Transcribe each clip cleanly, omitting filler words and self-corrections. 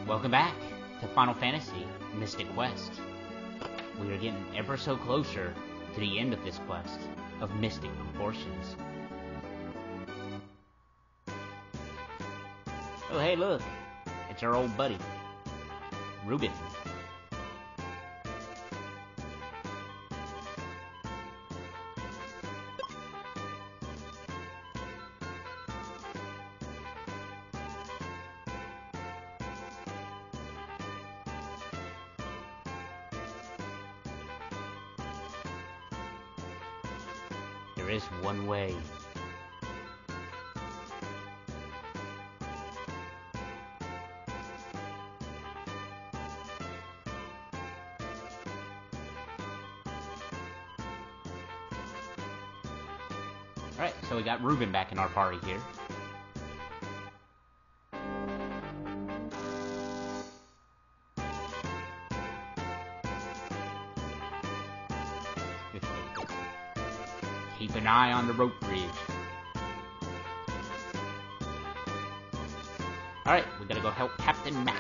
Welcome back to Final Fantasy Mystic Quest. We are getting ever so closer to the end of this quest of mystic proportions. Oh hey look, it's our old buddy, Reuben. There is one way. Alright, so we got Reuben back in our party here. Keep an eye on the rope bridge. Alright, we gotta go help Captain Mac.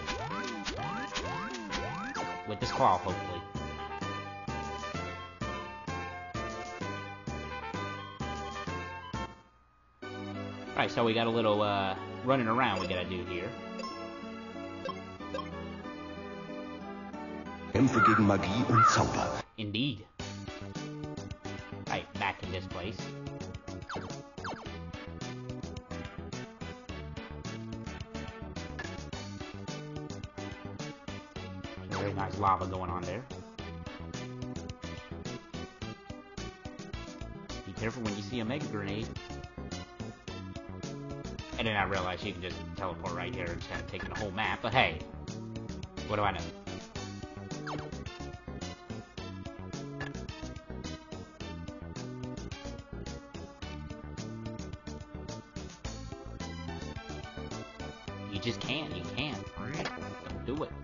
With this claw, hopefully. Alright, so we got a little, running around we gotta do here. Kämpfe gegen Magie und Zauber. Indeed. Alright, back in this place. Very nice lava going on there. Be careful when you see a mega grenade. And then I realized you can just teleport right here instead of taking the whole map, but hey, what do I know? You just can't, you can't. Don't do it.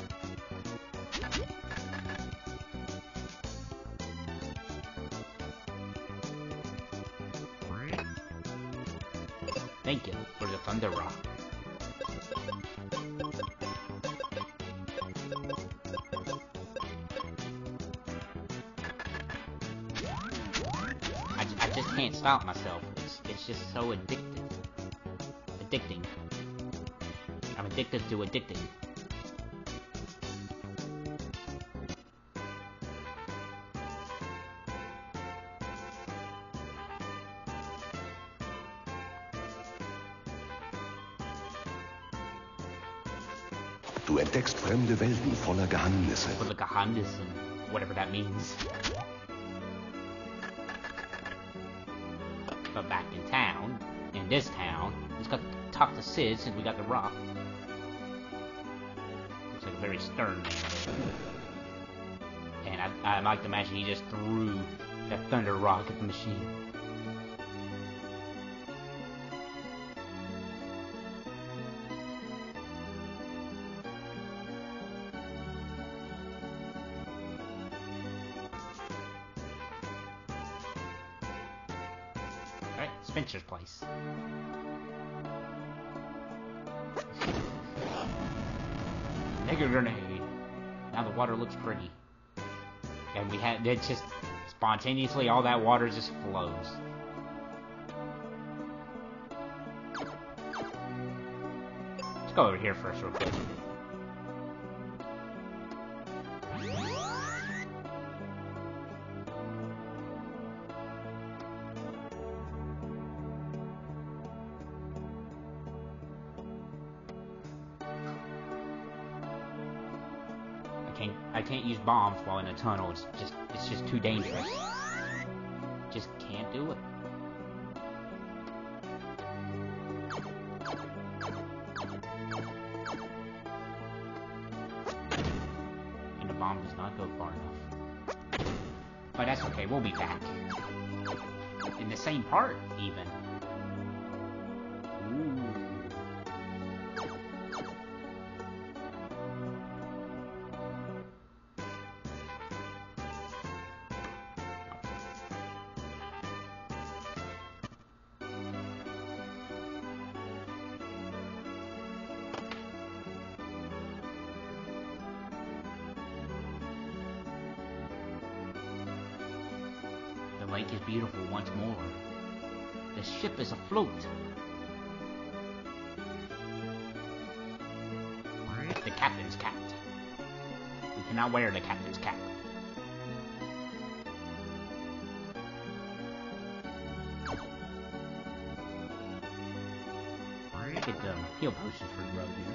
Thank you for the Thunder Rock. I just can't stop myself. It's just so addictive. Addicting. I'm addicted to addicting. Du entdeckst fremde Welten voller Geheimnisse. For the Geheimnisse, whatever that means. But back in town, in this town, let's go talk to Sid since we got the rock. Looks like a very stern man. And I like to imagine he just threw that thunder rock at the machine. Alright, Spencer's place. Mega grenade. Now the water looks pretty. And we had it just spontaneously all that water just flows. Let's go over here first real quick. I can't use bombs while in a tunnel. It's just too dangerous. Just can't do it. And the bomb does not go far enough. But that's okay, we'll be back. In the same part, even. Ooh. lake is beautiful once more. The ship is afloat. The captain's cap. We cannot wear the captain's cap. Get heal potions for the road here.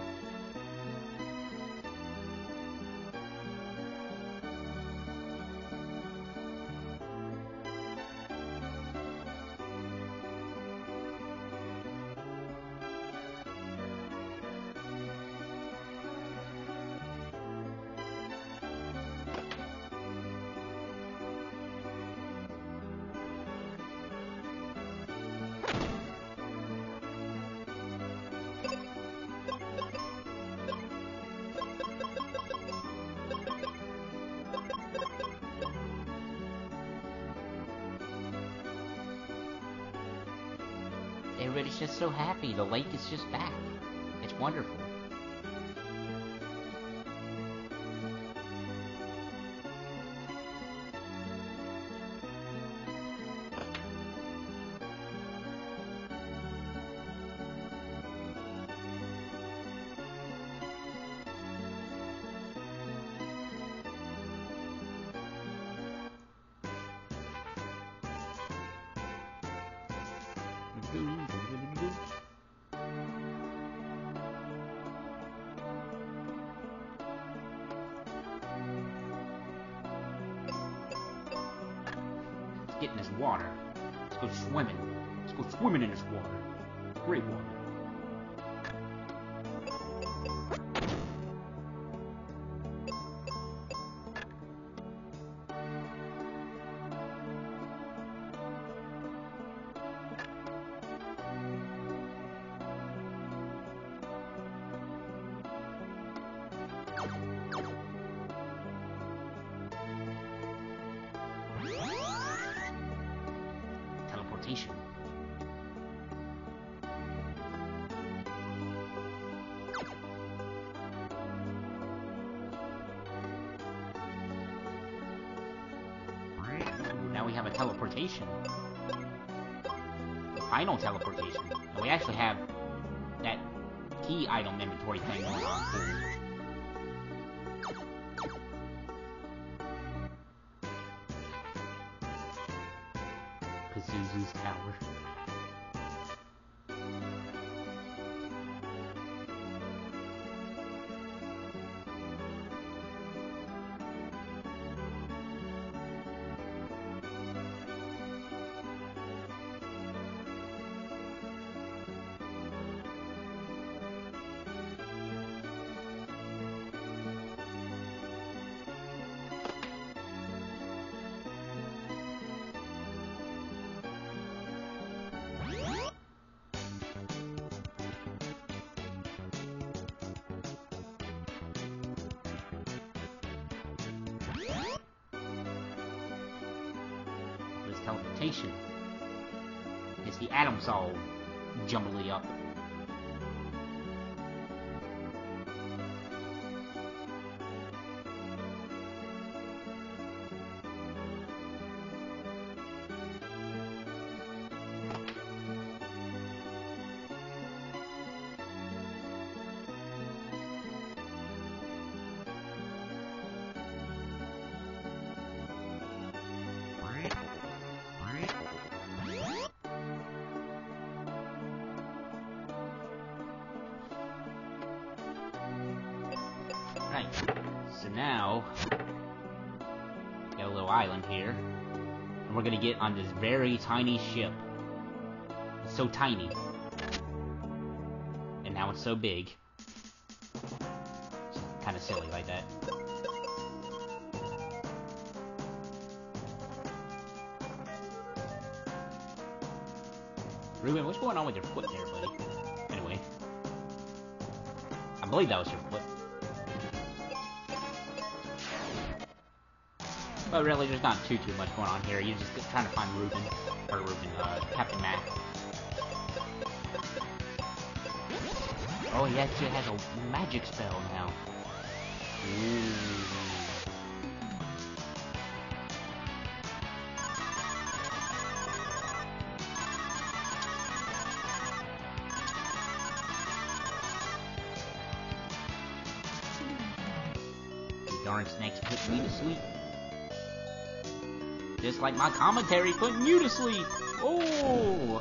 Everybody's just so happy. The lake is just back. It's wonderful. Let's get in this water. Let's go swimming. Let's go swimming in this water. Great water. Teleportation. Now we have a teleportation. The final teleportation. And we actually have that key item inventory thing going on too. Pazuzu's tower. Teleportation. It's the atoms all jumbly up. Right, so now, got a little island here, and we're gonna get on this very tiny ship. It's so tiny, and now it's so big. It's kind of silly like that. Ruben, what's going on with your foot there, buddy? Anyway, I believe that was your foot. But really, there's not too much going on here. You're just trying to find Captain Mac. Oh, he actually has a magic spell now. Ooh. Darn snakes put me to sleep. Just like my commentary putting you to sleep. Oh!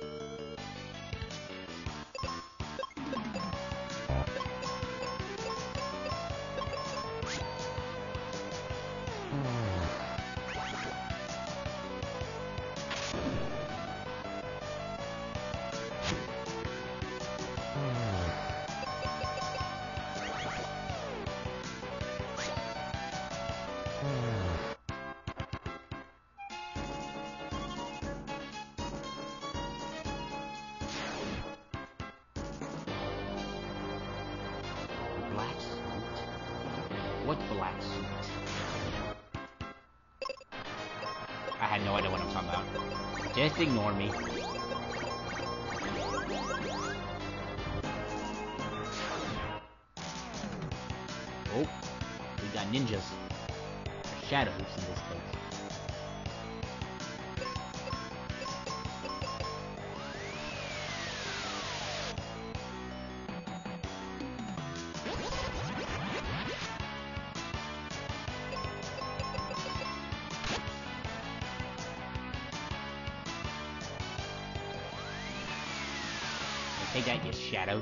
Black suit? What black suit? I had no idea what I'm talking about. Just ignore me. Oh, we got ninjas. Shadows in this case. Take that, you shadow.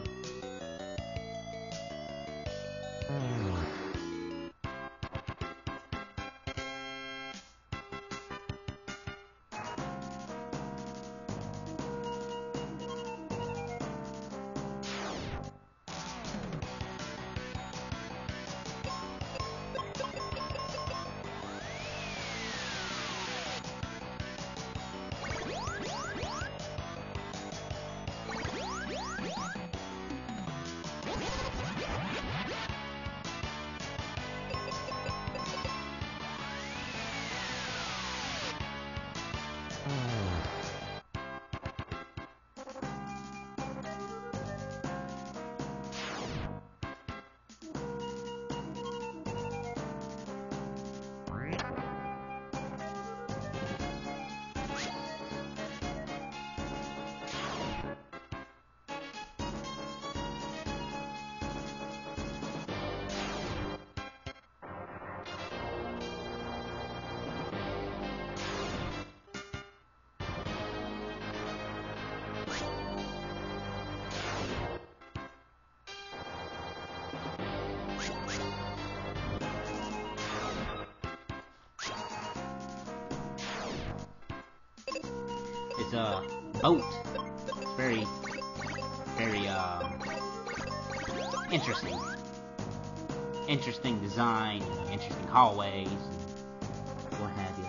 It's a boat. It's very, very, interesting. Interesting design, interesting hallways, and what have you.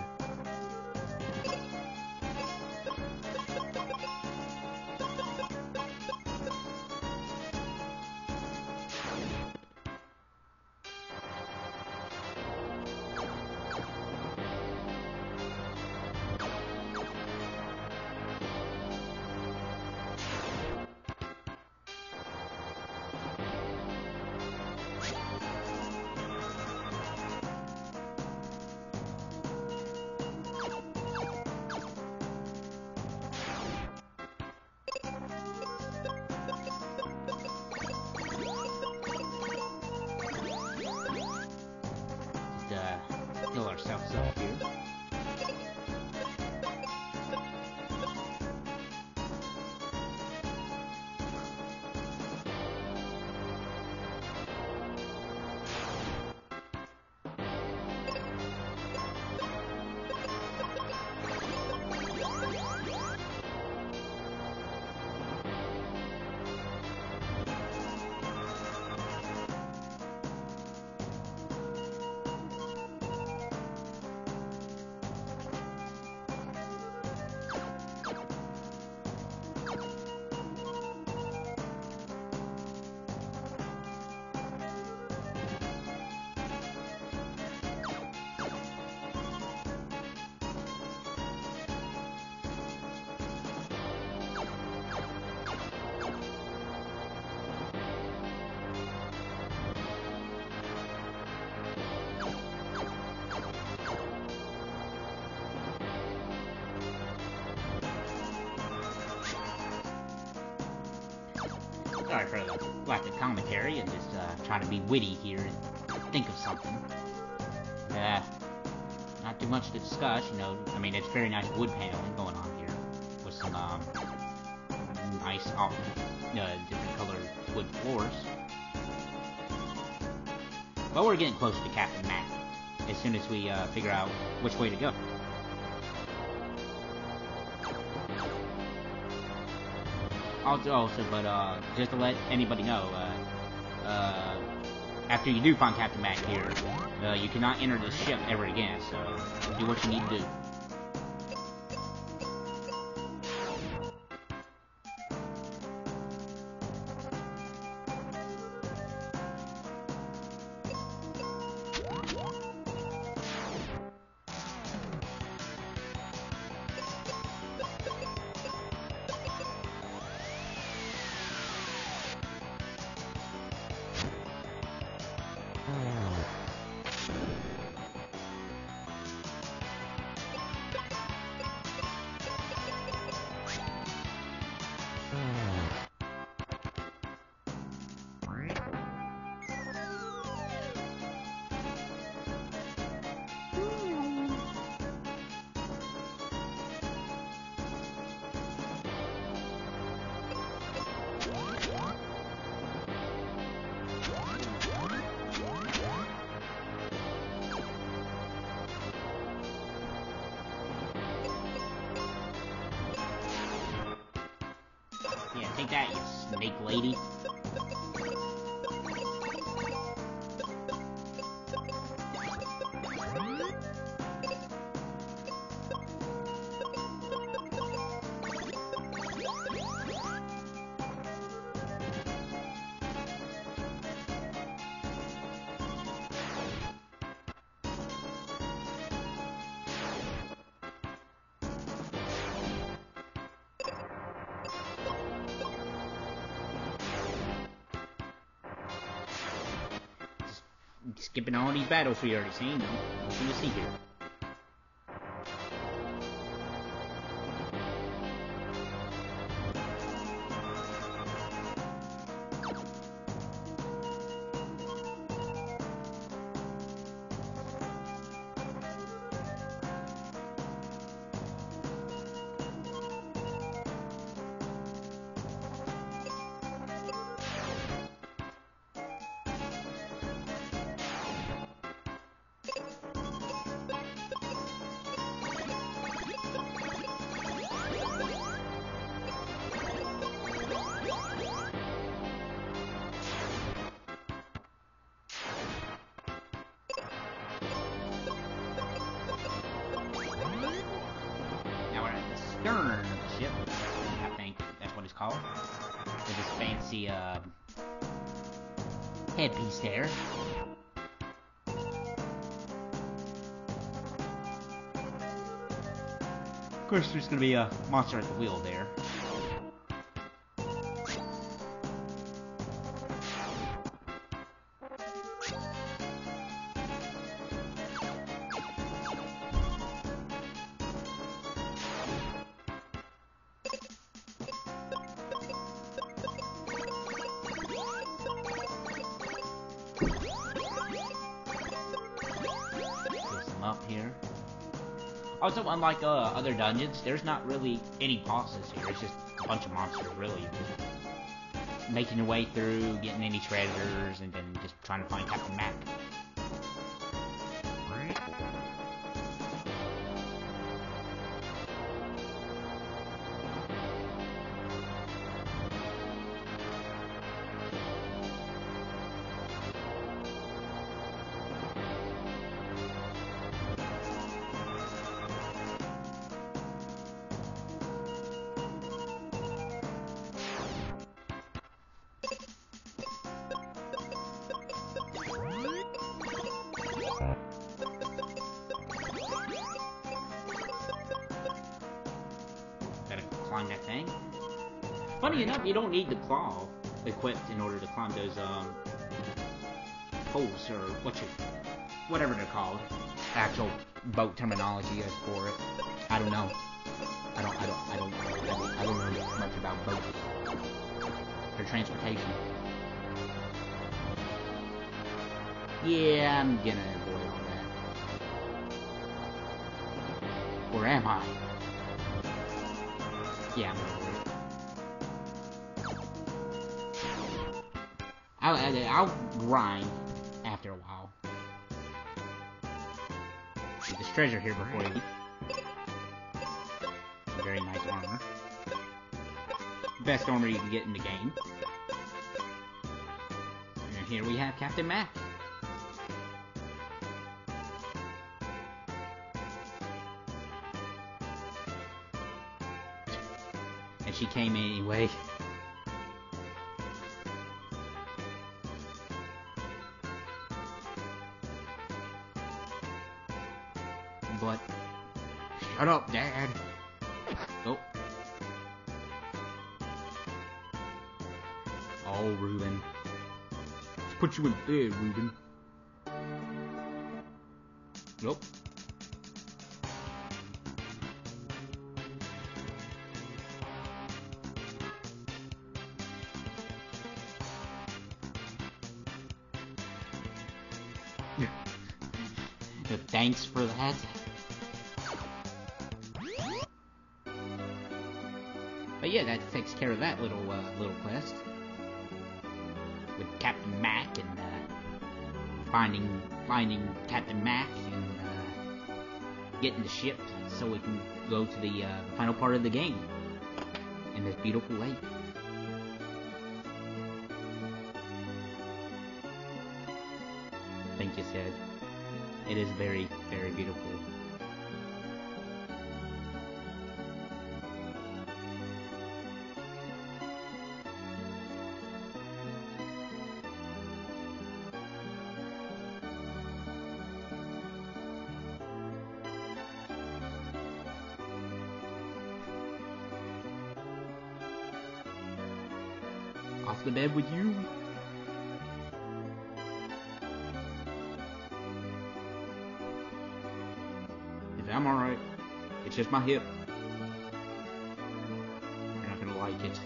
Heal ourselves up here. Sorry for the lack of commentary and just trying to be witty here and think of something. Not too much to discuss, you know. I mean, it's very nice wood paneling going on here with some nice different colored wood floors. But we're getting closer to Captain Mac as soon as we figure out which way to go. Also, just to let anybody know, after you do find Captain Mac here, you cannot enter the ship ever again, so do what you need to do. Yeah, take that, you snake lady. Skipping all these battles we already seen, though. Nothing to see here. Stern of the ship, I think that's what it's called, with this fancy headpiece there. Of course, there's gonna be a monster at the wheel there. Up here. Also, unlike other dungeons, there's not really any bosses here. It's just a bunch of monsters, really. Just making your way through, getting any treasures, and then just trying to find Captain Mac. Climb that thing. Funny enough, you don't need the claw equipped in order to climb those poles, or whatever they're called. Actual boat terminology is for it. I don't know. I don't know much about boats. Their transportation. Yeah, I'm gonna avoid all that. Where am I? Yeah, I'm gonna avoid it. I'll grind after a while. There's treasure here before you. Very nice armor. Best armor you can get in the game. And here we have Captain Mac. And she came anyway. But shut up, Dad. Oh. Oh, Reuben. Let's put you in bed, Reuben. Nope. Thanks for that. But yeah, that takes care of that little quest with Captain Mac and finding Captain Mac and getting the ship so we can go to the final part of the game in this beautiful lake. Thank you, Sid. It is very, very beautiful. Off the bed with you. I'm alright. It's just my hip. You're not gonna like it.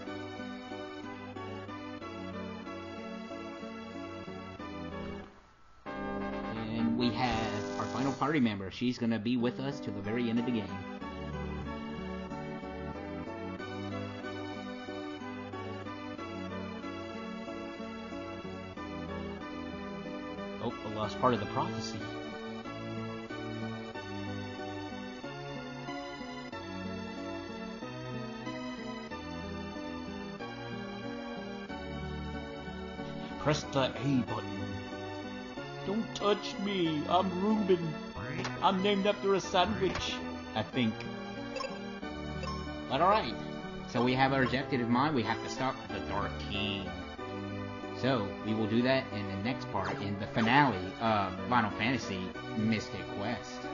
And we have our final party member. She's gonna be with us to the very end of the game. Oh, the last part of the prophecy. Press the A button. Don't touch me. I'm Reuben. I'm named after a sandwich, I think. But alright. So we have our objective in mind. We have to stop the Dark King. So we will do that in the next part, in the finale of Final Fantasy Mystic Quest.